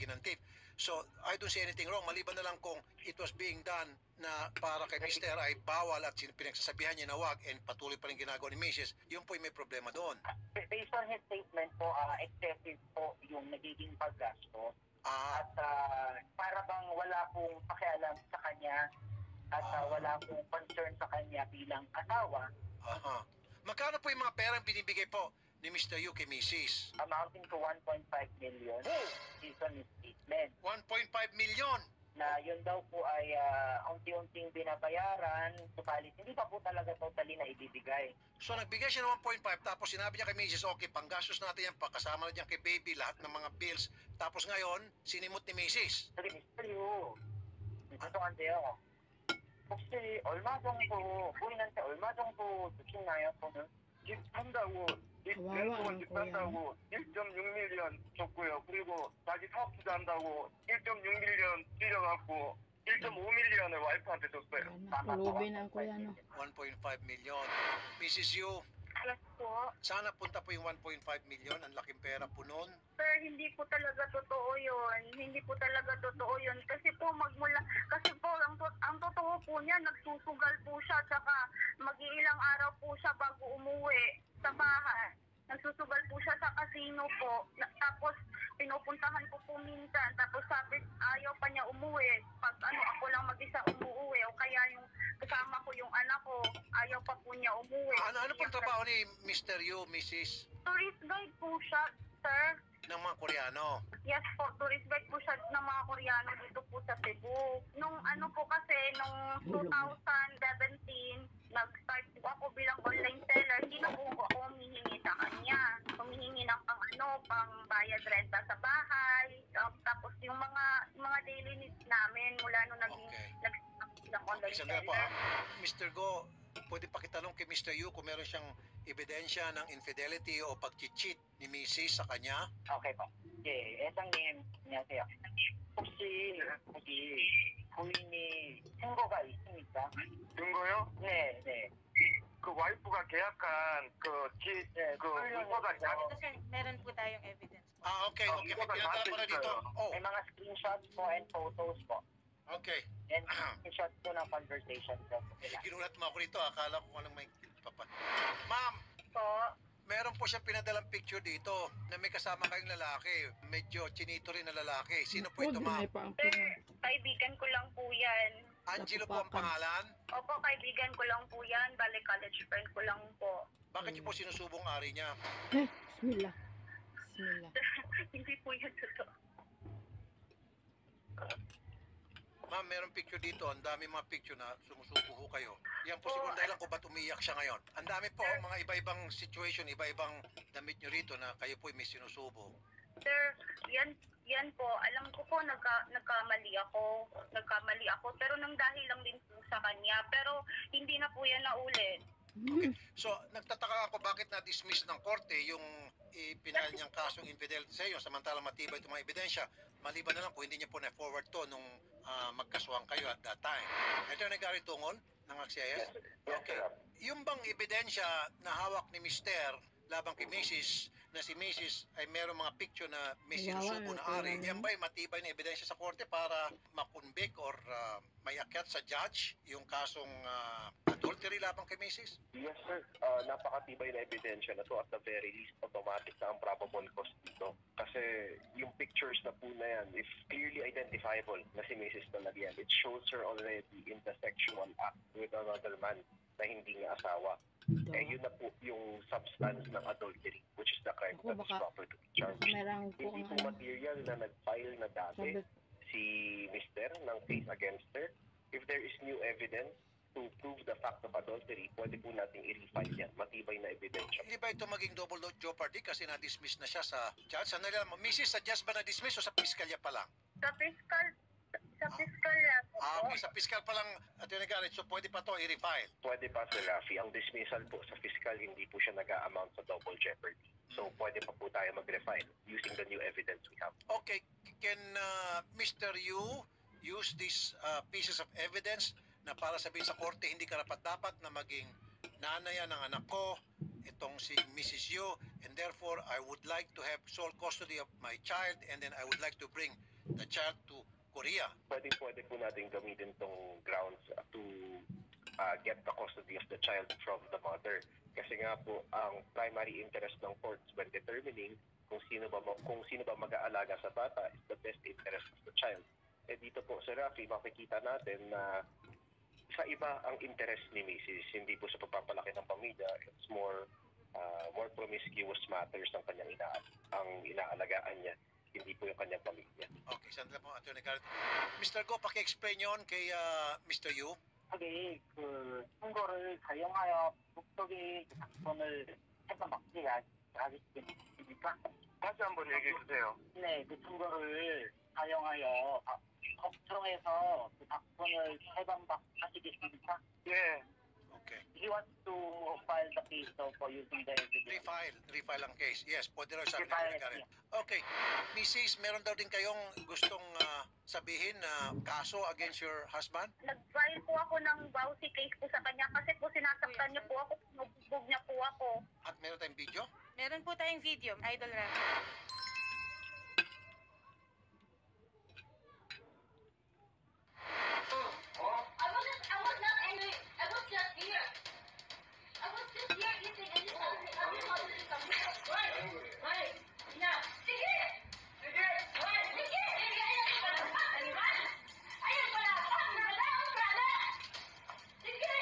ginantif. So, I don't see anything wrong. Maliban na lang kung it was being done na para kay Mr. ay bawal at pinagsasabihan niya na wag and patuloy pa rin ginagawa ni Mrs., yun po yung may problema doon. Based on his statement po, excessive po yung nagiging paggastos. Ah, At para bang wala pong pakialam sa kanya at wala pong concern sa kanya bilang asawa, aha. Magkano po yung mga perang binibigay po ni Mr. Yu kay Mrs.? amounting to 1.5 million Oh! based on his statement. 1.5 million! Na yun daw po ay unti-unting binabayaran, subalit hindi pa po talaga totally na ibibigay. So nagbigay siya ng 1.5 tapos sinabi niya kay Mrs. okay, panggastos natin yan, kasama na diyan kay baby, lahat ng mga bills. Tapos ngayon, sinimot ni Mrs. 저기 미스터리요. 죄송한데요. 혹시 얼마 정도 부인한테 얼마 정도 주시나요? 저는 집 산다고 와와, 집 산다고 1.6밀리언 줬고요. 그리고 자기 사업 투자한다고 1.6밀리언 빌려갖고 1.5밀리언을 와이프한테 줬어요. Pulubi ng kuya, no? 1.5 million. Mrs. Yu, Yes po. sana punta po yung 1.5 million. Ang laking pera po noon. Sir, hindi po talaga totoo yun. Hindi po talaga totoo yun. Kasi po kasi po ang totoo po niya, nagsusugal po siya, tsaka mag-iilang araw po siya bago umuwi sa bahay. Nagsusugal po siya sa casino po. Tapos pinupuntahan ko po minsan. Tapos sabi, ayaw pa niya umuwi. Pag ako lang mag-isa umuwi. O kaya yung kasama ko yung anak ko, ayaw pa po niya umuwi. Ano pong trabaho ni Mr. Yu, Mrs. Tourist guide po siya, sir. ng mga Koreano? Yes po, tourist guide po siya ng mga Koreano dito po sa Cebu. Nung po kasi, nung 2017, nag-start po ako bilang online seller. Hindi na po ako humihingi sa kanya. Humihingi ng pang bayad renta sa bahay. Tapos yung mga daily needs namin mula nung nag-start ng online Isang seller. po, Mr. Go, pwede pakitanong kay Mr. Yu kung meron siyang ebidensya ng infidelity o pag-cheat ni Mrs. sa kanya? Okay po. 예, 회장님 안녕하세요. 혹시 거기 부인이 증거가 있습니까? 증거요? 네, 네. 그 와이프가 계약한 그 물건가 Ito sir, meron po tayong evidence po. Okay. May pinadala pa na dito. Oh, May mga screenshots po and photos po. okay. And screenshots po ng conversation po sila. Ginulat mo ako rito. Akala ko anong may papa. Ma'am, Po, meron po siyang pinadalang picture dito na may kasama kayong lalaki. Medyo chinito rin na lalaki. Sino po ito, ma'am? sir, kaibigan ko lang po yan. Angelo po ang pangalan. Opo, kaibigan ko lang po yan. Bale, college friend ko lang po. Bakit niyo po sinusubong ari niya? Bismillah. Bismillah. Hindi po yan totoo. Ma'am, meron picture dito. Ang dami mga picture na sumusubo ho kayo. Yan po siguro dahilan kung ba't umiiyak siya ngayon. Ang dami po, mga iba-ibang situation, iba-ibang damit nyo rito na kayo po may sinusubo. Sir, yan po. Alam ko po nagkamali ako. Pero nang dahil lang din po sa kanya. Pero hindi na po yan naulit. Okay. So, nagtataka ako bakit na-dismiss ng korte yung ipinal niyang kasong infidelity sa iyo samantalang matibay itong mga ebidensya. Maliban na lang kung hindi niya po na-forward to nung magkaswang kayo at that time. Ito na Gary Tungol ng AXIS. Okay. Yung bang ebidensya na hawak ni Mr. labang kay Mrs. na si Mrs. ay meron mga picture na may sinusubo na ari, yan ba'y matibay na ebidensya sa korte para makonvict or may akyat sa judge yung kasong adultery labang kay Mrs.? Yes, sir. Napakatibay na ebidensya na to at the very least automatic na ang probable cause dito. Kasi yung pictures na po na yan is clearly identifiable na si Mrs. talaga yan. It shows her already in the sexual act with another man na hindi nga asawa. Yun na po yung substance ng adultery, which is the crime that is proper to be charged. Hindi po material na nag-file na dati si Mr. ng case against her. If there is new evidence to prove the fact of adultery, pwede po natin i-refile yan. Matibay na ebidensya. Hindi ba ito maging double jeopardy kasi na-dismiss na siya sa judge? Ano nila, Mrs. sa judge ba na-dismiss o sa piskalya pa lang? Sa fiscal lang po. Okay, sa piskal pa lang, Atty. Garrett, so pwede pa to i-refile? Pwede pa Sir Rafi. Ang dismissal po sa fiscal, hindi po siya nag-a-amount sa double jeopardy. So pwede pa po tayo mag-refile using the new evidence we have. Okay, can Mr. Yu use these pieces of evidence na para sabihin sa korte hindi karapat-dapat na maging nanay ng anak ko, itong si Mrs. Yu, and therefore I would like to have sole custody of my child and then I would like to bring the child to Korea. Pwede po natin gamitin tong grounds to get the custody of the child from the mother. Kasi nga po, ang primary interest ng courts when determining kung sino ba mag-aalaga sa bata is the best interest of the child. Eh dito po, Sir Rafi, makikita natin na sa iba ang interest ni Mrs. Hindi po sa pagpapalaki ng pamilya. It's more promiscuous matters ang kanyang inaalagaan niya. Hindi po yung kanyang pamilya. Okay, sandali po, Atty. Garrett. Mr. Go, paki-explain yun kay Mr. Yu. 하게 그 선거를 사용하여 목적의 작성을 해서막지가 하겠습니까? 다시 한번 얘기해 주세요. 네, 그 선거를 사용하여 법정에서 그 작성을 해방하시겠습니까? 예. Okay. He wants to file the case for using the evidence. Refile ang case. Yes, pwede rin sabi ni Refile, Atty. Garrett. Okay. Mrs., meron daw din kayong gustong sabihin na kaso against your husband? Nag-file po ako ng vowsy case po sa kanya kasi po sinasaktan niya po ako, pinubugbog niya po ako. At meron tayong video? Meron po tayong video, Idol Rafi. I was not angry. I was just here. I was just here eating and you told me every mother is coming. Why? Yeah. Sige! Sige! Why? Sige! Sige! Ayun pala! Wala akong brother! Sige!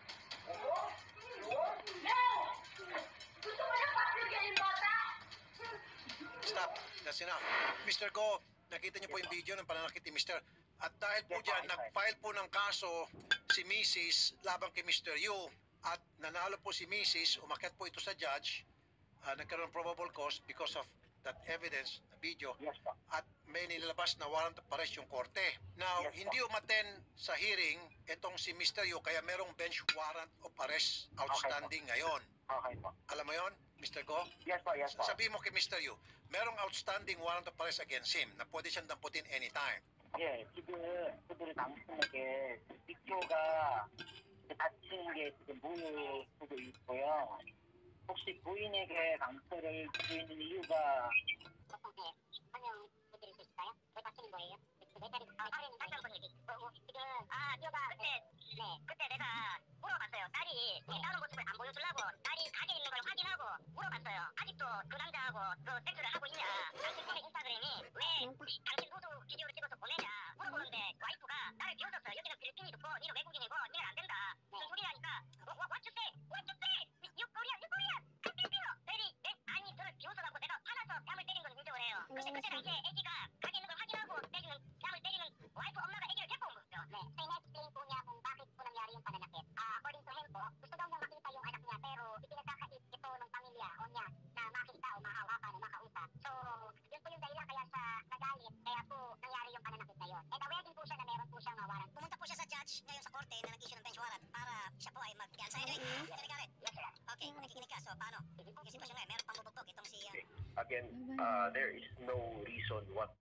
No! Gusto mo na paklugyan yung bata? Stop. That's enough. Mr. Go, nakita niyo po yung video ng pananakit ni Mr. At dahil po dyan, nag-file po ng kaso si Mrs. laban kay Mr. Yu. At nanalo po si Mrs. Umakyat po ito sa judge. Nagkaroon ng probable cause because of that evidence, the video. Yes, po. At may nilabas na warrant of arrest yung korte. Now, Yes, po. hindi umaten sa hearing itong si Mr. Yu, kaya merong bench warrant of arrest outstanding ngayon. Okay po. Alam mo yon, Mr. Go? Yes po, yes po. Sabi mo kay Mr. Yu, merong outstanding warrant of arrest against him na pwede siyang damputin anytime. 예, 지금 그들이 당신에게 빅조가 다치는 게 지금 보여지고 있고요. 혹시 부인에게 강철을 주는 이유가 네, 설명 드릴 수 있을까요? 왜 다치는 거예요? 내 딸이 다시 한번 얘기. 지금 뼈가 그때 내가 물어봤어요. 딸이 싸우는 모습을 안 보여주려고 딸이 가게 있는 걸 확인하고 물어봤어요. 아직도 그 남자하고 그 섹스를 하고 있냐? 당신의 인스타그램이 왜 당신 후드 비디오를 찍어서 보내냐? 물어보는데 와이프가 나를 비웃었어요. 여기는 필리핀이고 니는 외국인이고 니는 안 된다. 무슨 소리냐니까 What you say? What you say? You Korean, you Korean. Filipino. 아니 저를 비웃어갖고 내가 화나서 뺨을 때린 걸 인정을 해요. 근데 그때 당시에 애기가 가게 있는 걸 확인하고 뺨을 때리는 와이프 엄마가 애기를 데리고 온 거죠. 네. So in-explain po niya kung bakit po nangyari yung pananakit. According to him po, gusto daw niya makita yung anak niya pero ipinagkakait ito ng pamilya o niya na makita o mahawakan o makausap. So, yun po yung dahilan kaya siya nagalit. Kaya po nangyari yung pananakit na yun. And aware din po siya na meron po siyang warrant. Pumunta po siya sa judge ngayon sa korte na nag-issue ng bench warrant para siya po ay mag-fianza. Anyway, Garrett. Yes, sir. Okay, nakikinig ka. So, paano? Yung sitwasyon ngayon, meron pang bubugbog itong si... Again, there is no reason what